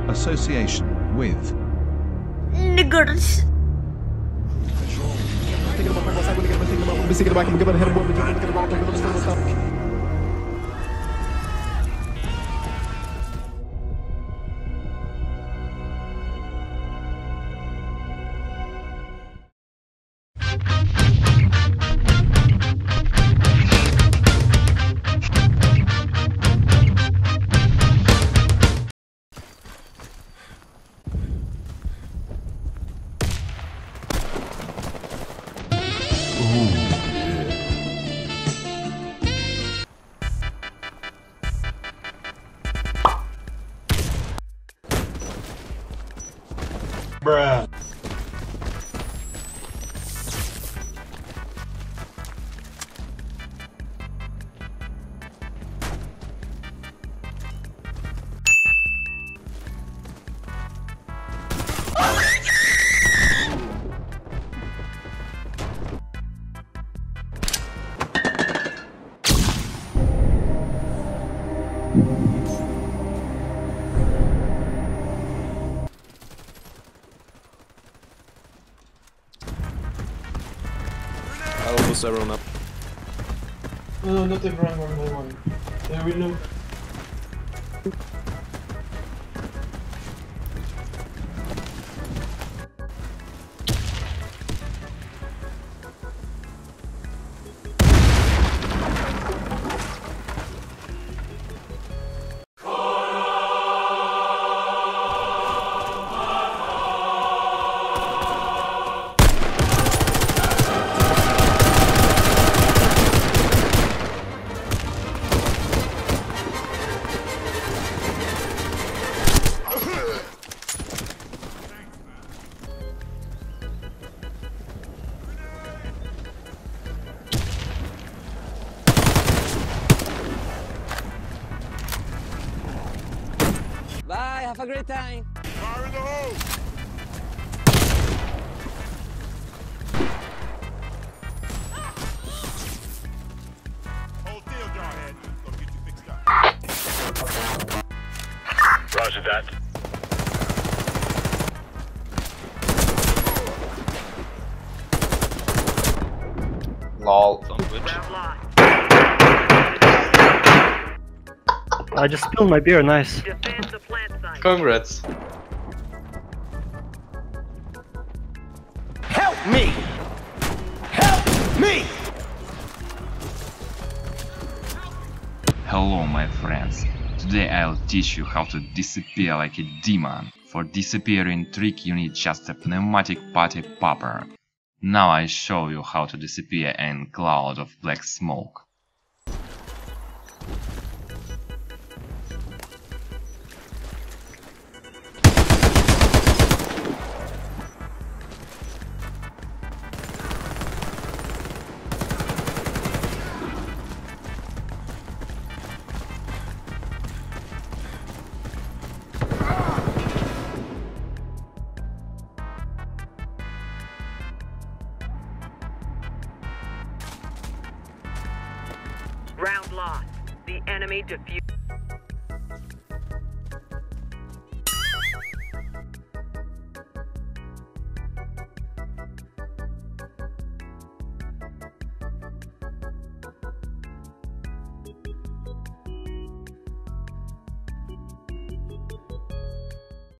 association with niggers. Bruh. I'll boost everyone up. No, not everyone, one by one. There we know. Bye, have a great time. Fire in the hole! Hold still, Jarhead. Gonna get you fixed up. Roger that. Lol. I just spilled my beer, nice. Congrats. Help me! Help me! Hello my friends, today I'll teach you how to disappear like a demon. For disappearing trick you need just a pneumatic party popper. Now I show you how to disappear in cloud of black smoke. Round lost. The enemy defused.